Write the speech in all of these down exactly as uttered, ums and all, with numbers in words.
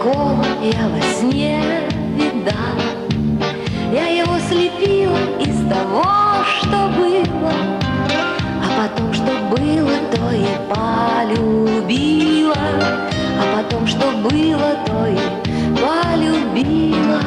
такого я во сне видала. Я его слепила из того, что было, а потом, что было, то и полюбила. А потом, что было, то и полюбила.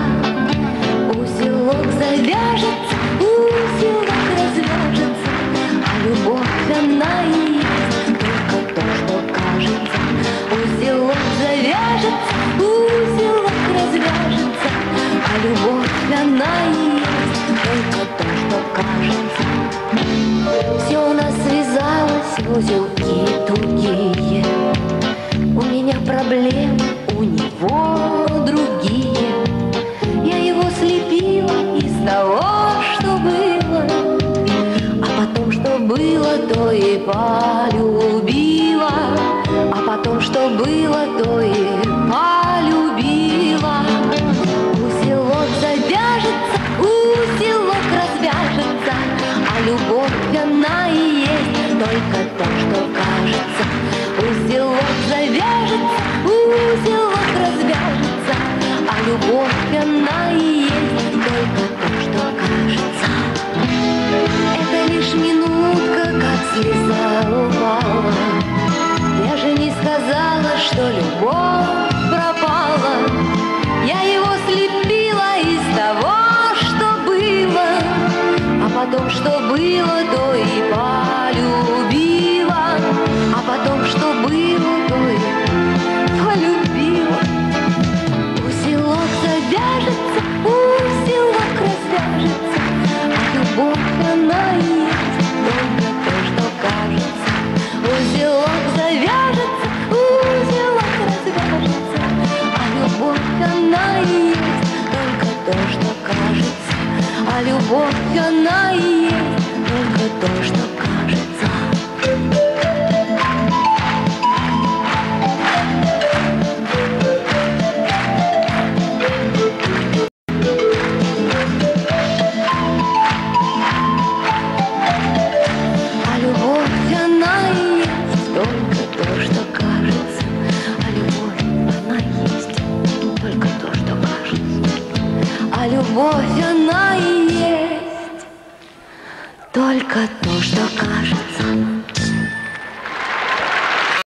Узелок завяжется, узелок развяжется, а любовь она и есть только то, что кажется. Узелок завяжется, узелок развяжется, а любовь она и есть только то, что кажется. Все у нас связалось в узелки тугие. У меня проблемы, у него другие. Я его слепила из того, что было, а потом, что было, то и полюбила. А потом, что было, то и полюбила. Узелок завяжется, узелок развяжется, а любовь она и есть только то, что кажется. Узелок завяжется, узелок развяжется, а любовь она и есть только то, что кажется. Это лишь минутка, как слеза упала. Я же не сказала, что любовь пропала. Я его слепила из того, что было, а потом, что было, то и полюбила. А потом, что было, то и полюбила. Узелок завяжется, узелок развяжется, а любовь она и есть только то, что кажется. Узелок завяжется, узелок развяжется, а любовь она и есть только то, что кажется. А любовь она и есть только то, что